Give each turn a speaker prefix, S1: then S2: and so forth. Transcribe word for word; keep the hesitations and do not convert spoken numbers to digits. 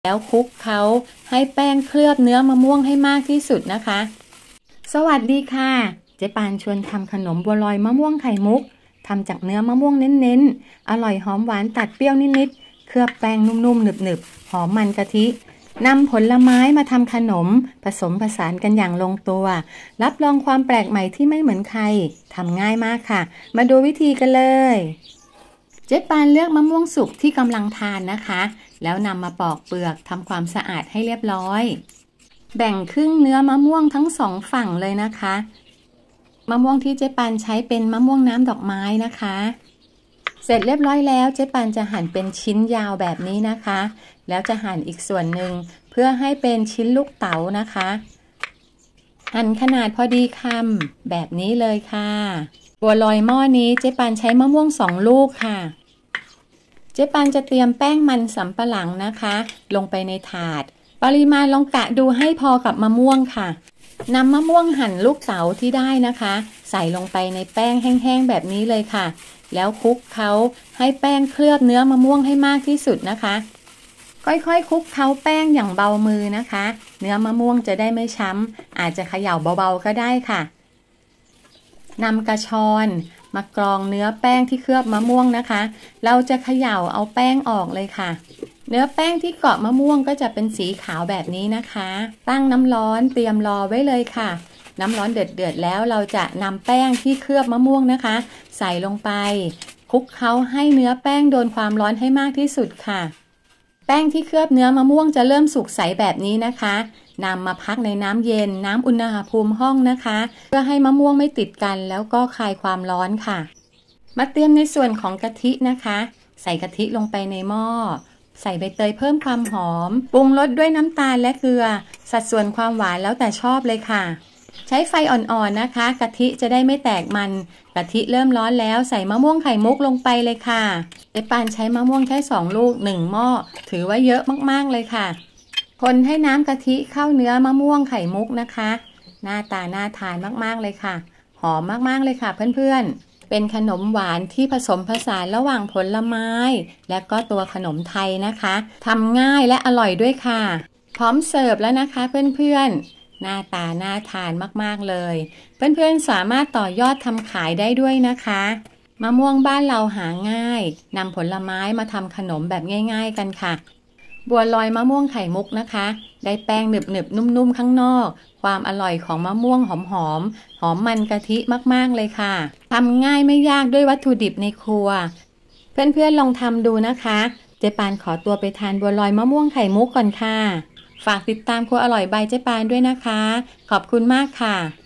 S1: แล้วคลุกเคล้าให้แป้งเคลือบเนื้อมะม่วงให้มากที่สุดนะคะสวัสดีค่ะเจ๊ปานชวนทำขนมบัวลอยมะม่วงไข่มุกทำจากเนื้อมะม่วงเน้นๆอร่อยหอมหวานตัดเปรี้ยวนิดๆเคลือบแป้งนุ่มๆหนึบๆหอมมันกะทินำผลไม้มาทำขนมผสมผสานกันอย่างลงตัวรับรองความแปลกใหม่ที่ไม่เหมือนใครทำง่ายมากค่ะมาดูวิธีกันเลยเจ๊ปานเลือกมะม่วงสุกที่กำลังทานนะคะแล้วนำมาปอกเปลือกทำความสะอาดให้เรียบร้อยแบ่งครึ่งเนื้อมะม่วงทั้งสองฝั่งเลยนะคะมะม่วงที่เจ๊ปานใช้เป็นมะม่วงน้ำดอกไม้นะคะเสร็จเรียบร้อยแล้วเจ๊ปานจะหั่นเป็นชิ้นยาวแบบนี้นะคะแล้วจะหั่นอีกส่วนหนึ่งเพื่อให้เป็นชิ้นลูกเต๋านะคะหั่นขนาดพอดีคำแบบนี้เลยค่ะบัวลอยหม้อนี้เจ๊ปานใช้มะม่วงสองลูกค่ะเจ๊ปานจะเตรียมแป้งมันสำปะหลังนะคะลงไปในถาดปริมาณลองกะดูให้พอกับมะม่วงค่ะนำมะม่วงหั่นลูกเต๋าที่ได้นะคะใส่ลงไปในแป้งแห้งๆแบบนี้เลยค่ะแล้วคลุกเคล้าให้แป้งเคลือบเนื้อมะม่วงให้มากที่สุดนะคะค่อยๆคลุกเคล้าแป้งอย่างเบามือนะคะเนื้อมะม่วงจะได้ไม่ช้ำอาจจะเขย่าเบาๆก็ได้ค่ะนำกระชอนมากรองเนื้อแป้งที่เคลือบมะม่วงนะคะเราจะเขย่าเอาแป้งออกเลยค่ะเนื้อแป้งที่เกาะมะม่วงก็จะเป็นสีขาวแบบนี้นะคะตั้งน้ำร้อนเตรียมรอไว้เลยค่ะน้ำร้อนเดือดๆแล้วเราจะนำแป้งที่เคลือบมะม่วงนะคะใส่ลงไปคลุกเคล้าให้เนื้อแป้งโดนความร้อนให้มากที่สุดค่ะแป้งที่เคลือบเนื้อมะม่วงจะเริ่มสุกใสแบบนี้นะคะนำมาพักในน้ำเย็นน้ำอุณหภูมิห้องนะคะเพื่อให้มะม่วงไม่ติดกันแล้วก็คลายความร้อนค่ะมาเตรียมในส่วนของกะทินะคะใส่กะทิลงไปในหม้อใส่ใบเตยเพิ่มความหอมปรุงรสด้วยน้ำตาลและเกลือสัดส่วนความหวานแล้วแต่ชอบเลยค่ะใช้ไฟอ่อนๆนะคะกะทิจะได้ไม่แตกมันกะทิเริ่มร้อนแล้วใส่มะม่วงไข่มุกลงไปเลยค่ะเจ๊ปานใช้มะม่วงแค่สองลูกหนึ่งหม้อถือว่าเยอะมากๆเลยค่ะคนให้น้ำกะทิเข้าเนื้อมะม่วงไข่มุกนะคะหน้าตาน่าทานมากๆเลยค่ะหอมมากๆเลยค่ะเพื่อนๆเป็นขนมหวานที่ผสมผสานระหว่างผลไม้และก็ตัวขนมไทยนะคะทำง่ายและอร่อยด้วยค่ะพร้อมเสิร์ฟแล้วนะคะเพื่อนๆหน้าตาน่าทานมากๆเลยเพื่อนๆสามารถต่อยอดทำขายได้ด้วยนะคะมะม่วงบ้านเราหาง่ายนำผลไม้มาทำขนมแบบง่ายๆกันค่ะบัวลอยมะม่วงไข่มุกนะคะได้แป้งหนึบๆนุ่มๆข้างนอกความอร่อยของมะม่วงหอมๆหอมมันกะทิมากๆเลยค่ะทำง่ายไม่ยากด้วยวัตถุดิบในครัวเพื่อนๆลองทำดูนะคะเจ๊ปานขอตัวไปทานบัวลอยมะม่วงไข่มุกก่อนค่ะฝากติดตามครัวอร่อยบายเจ๊ปานด้วยนะคะขอบคุณมากค่ะ